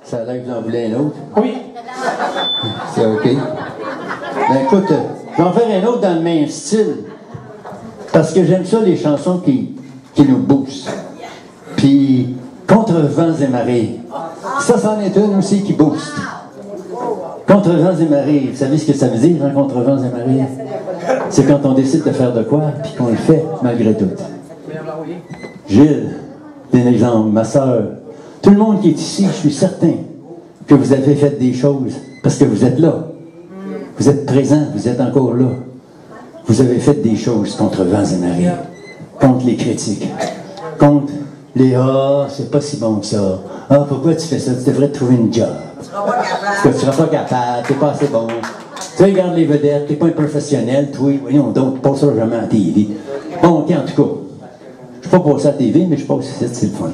Ça a l'air que vous en voulez un autre. Oui. C'est OK. Ben écoute, je vais en faire un autre dans le même style. Parce que j'aime ça, les chansons qui nous boostent. Puis, Contre vents et marées. Ça, c'en est une aussi qui booste. Contre vents et marées. Vous savez ce que ça veut dire, hein, contre vents et marées? C'est quand on décide de faire de quoi, puis qu'on le fait malgré tout. Gilles, un exemple, ma soeur, tout le monde qui est ici, je suis certain que vous avez fait des choses parce que vous êtes là. Vous êtes présents, vous êtes encore là. Vous avez fait des choses contre vents et marées, contre les critiques, contre les « Ah, c'est pas si bon que ça. Ah, pourquoi tu fais ça? Tu devrais te trouver une job. Parce que tu seras pas capable, t'es pas assez bon. Tu regardes les vedettes, t'es pas un professionnel, toi, voyons donc, pas ça jamais à la TV. » Bon, ok, en tout cas, je suis pas passé à la TV, mais je passe ici, c'est le fun.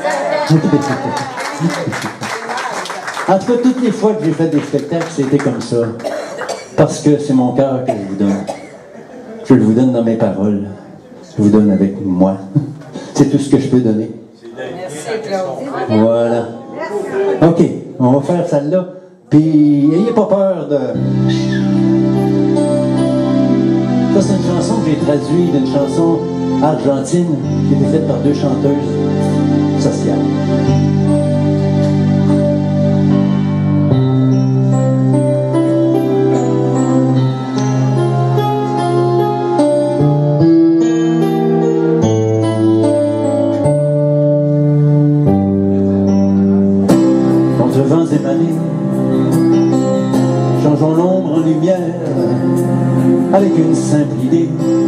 En tout cas, toutes les fois que j'ai fait des spectacles, c'était comme ça. Parce que c'est mon cœur que je vous donne. Je le vous donne dans mes paroles. Je vous donne avec moi. C'est tout ce que je peux donner. Merci, Claude. Voilà. OK, on va faire celle-là. Puis, ayez pas peur de... Ça, c'est une chanson que j'ai traduite d'une chanson argentine qui était faite par deux chanteuses sociales. Changeons l'ombre en lumière avec une simple idée.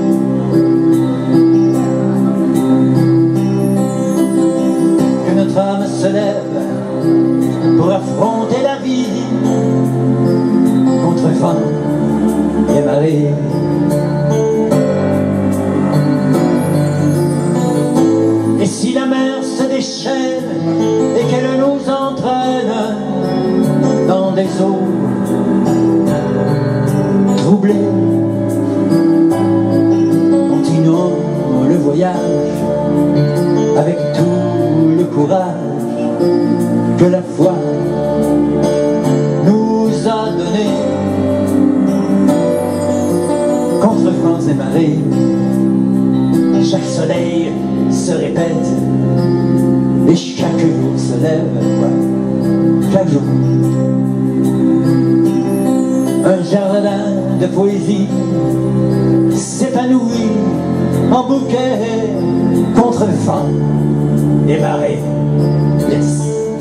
Que notre âme se lève pour affronter la vie contre vent et marée. Et si la mer se déchaîne et qu'elle nous entraîne dans des eaux troublées, continuons le voyage avec tout le courage que la foi nous a donné. Contre vents et marées, chaque soleil se répète et chaque jour se lève, ouais, chaque jour. Un jardin de poésie s'épanouit en bouquet contre vent et marée. Yes.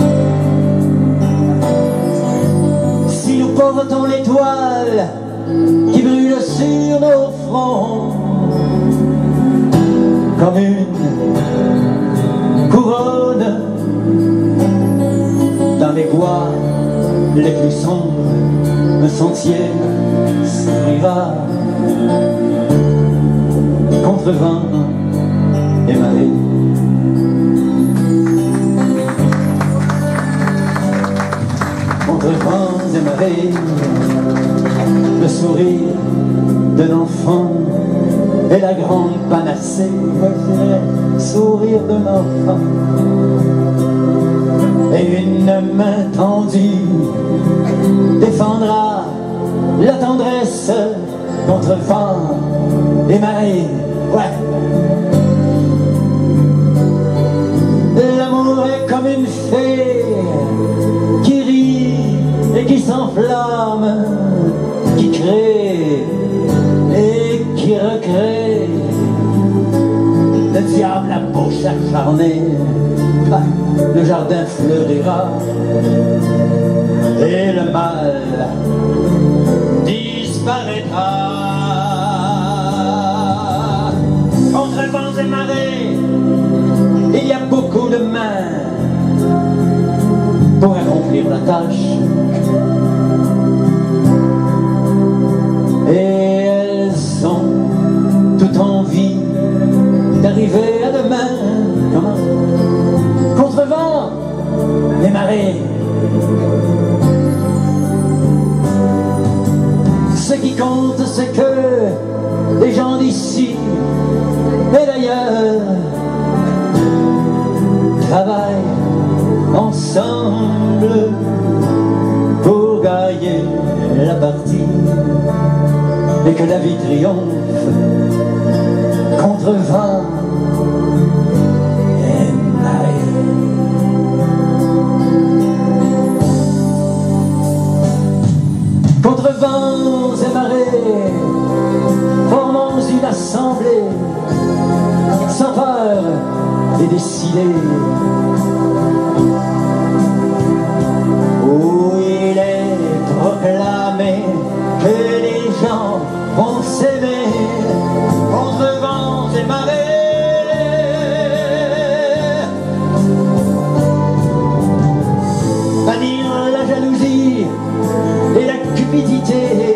Si nous portons l'étoile qui brûle sur nos fronts comme une couronne dans les bois les plus sombres, un sentier s'ouvrira contre vent et marée. Contre vents et marées, le sourire de l'enfant est la grande panacée. Sourire de l'enfant et une main tendue défendra la tendresse contre vent et marée. Ouais. L'amour est comme une fée qui rit et qui s'enflamme, qui crée et qui recrée. Le diable la bouche acharnée, le jardin fleurira et le mal disparaîtra. Contre vents et marées, il y a beaucoup de mains pour accomplir la tâche. Et elles ont toute envie d'arriver à demain. Comment? Contre vent et marées. Ce qui compte, c'est que les gens d'ici et d'ailleurs travaillent ensemble et que la vie triomphe contre vent et marée. Contre vents et marées, formons une assemblée, sans peur et décidée. Où il est proclamé que les gens vont s'aimer, contre vents et marées. Bannir la jalousie et la cupidité,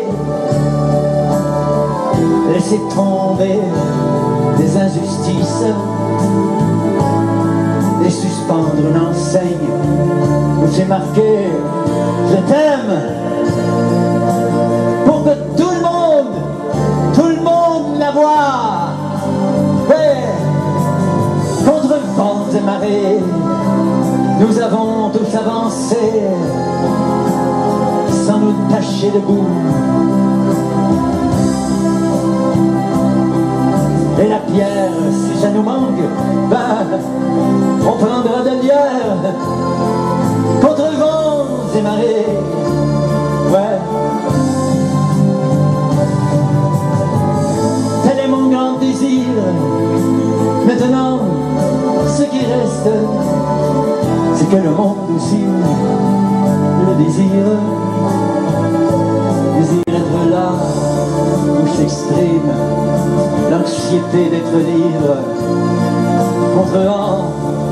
laisser tomber des injustices et suspendre une enseigne où c'est marqué « Je t'aime » pour que tout le monde la voie. Ouais. Contre vents et marées, nous avons tous avancé sans nous tacher debout. Et la pierre, si ça nous manque, ben, on prendra de lierre. Contre vents et marées, ouais. Tel est mon grand désir. Maintenant, ce qui reste, c'est que le monde aussi le désire être là où s'exprime l'anxiété d'être libre, contre vents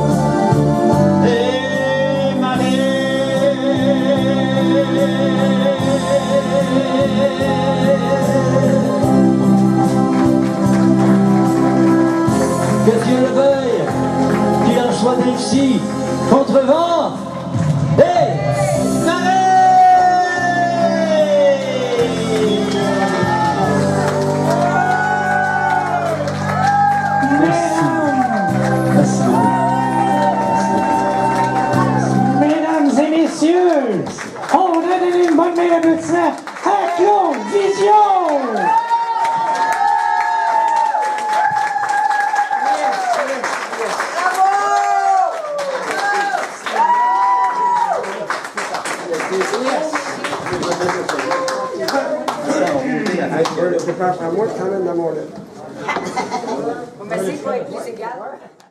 et marées. Que Dieu le veuille, qu'il en soit ainsi, contre vents et marées. On a donné une bonne main d'applaudissement à Claude Vision! Merci pour être plus égal.